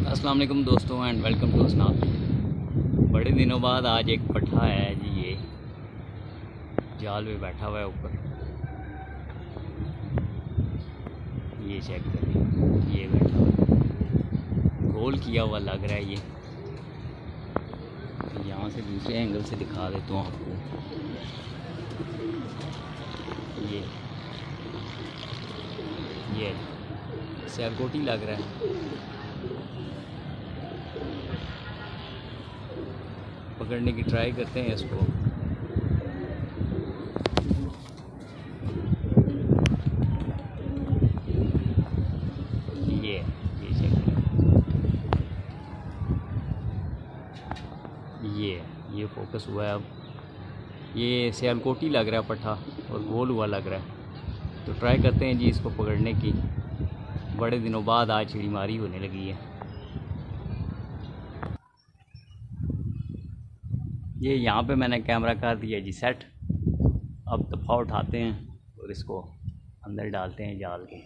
अस्सलाम वालेकुम दोस्तों एंड वेलकम टू असनाब। बड़े दिनों बाद आज एक पट्ठा है जी, ये जाल पे बैठा हुआ है ऊपर। ये चेक करें, ये बैठा हुआ है, गोल किया हुआ लग रहा है। ये यहाँ से दूसरे एंगल से दिखा देता हूँ आपको। ये सियालकोटी लग रहा है। पकड़ने की ट्राई करते हैं इसको। ये चेक ये फोकस हुआ है। अब ये सियालकोटी लग रहा है पट्ठा और गोल हुआ लग रहा है, तो ट्राई करते हैं जी इसको पकड़ने की। बड़े दिनों बाद आज चिड़ीमारी होने लगी है। ये यहाँ पे मैंने कैमरा कर दिया जी सेट। अब दफ़ा उठाते हैं और इसको अंदर डालते हैं जाल के।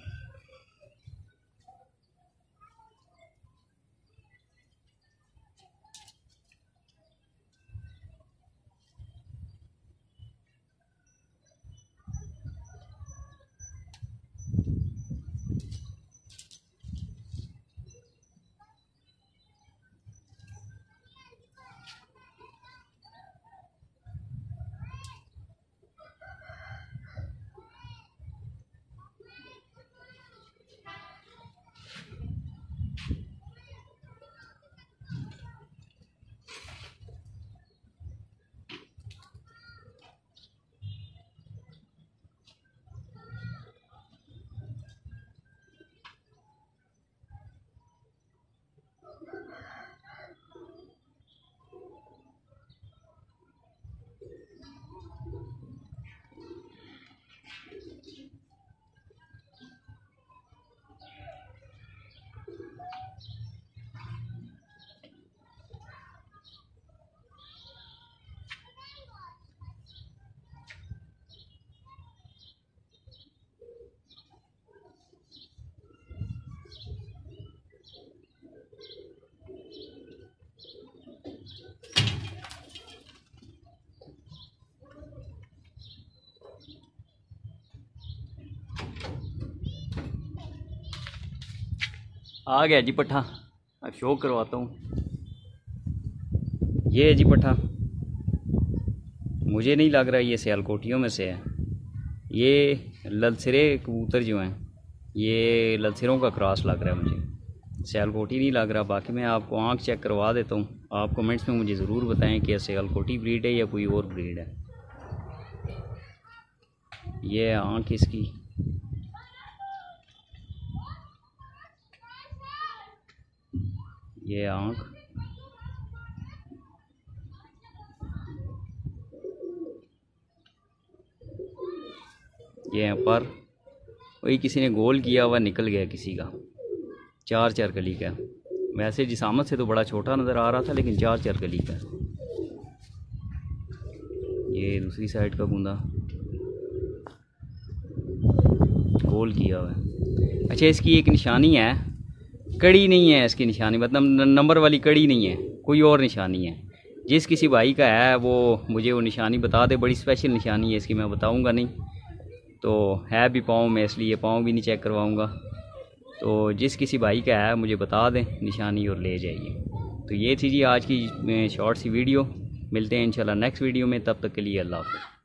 आ गया जी पट्ठा। अब शो करवाता हूँ। ये है जी पट्ठा। मुझे नहीं लग रहा ये सियालकोटियों में से है। ये ललसिरे कबूतर जो हैं, ये ललसिरों का क्रॉस लग रहा है मुझे। सियालकोटी नहीं लग रहा। बाकी मैं आपको आँख चेक करवा देता हूँ। आप कमेंट्स में मुझे ज़रूर बताएं कि सियालकोटी ब्रीड है या कोई और ब्रीड है। ये आँख इसकी, ये आँख, ये पर वही किसी ने गोल किया हुआ निकल गया किसी का। चार चार कली का। वैसे जिसामत से तो बड़ा छोटा नज़र आ रहा था, लेकिन चार चार कली का। ये दूसरी साइड का बूंदा गोल किया हुआ है। अच्छा, इसकी एक निशानी है, कड़ी नहीं है इसकी निशानी, मतलब नंबर वाली कड़ी नहीं है, कोई और निशानी है। जिस किसी भाई का है वो मुझे वो निशानी बता दे। बड़ी स्पेशल निशानी है इसकी, मैं बताऊंगा नहीं। तो है भी पाँव में, इसलिए पाँव भी नहीं चेक करवाऊंगा। तो जिस किसी भाई का है मुझे बता दें निशानी और ले जाइए। तो ये थी जी आज की शॉर्ट सी वीडियो। मिलते हैं इंशाल्लाह नेक्स्ट वीडियो में। तब तक के लिए अल्लाह हाफ़िज़।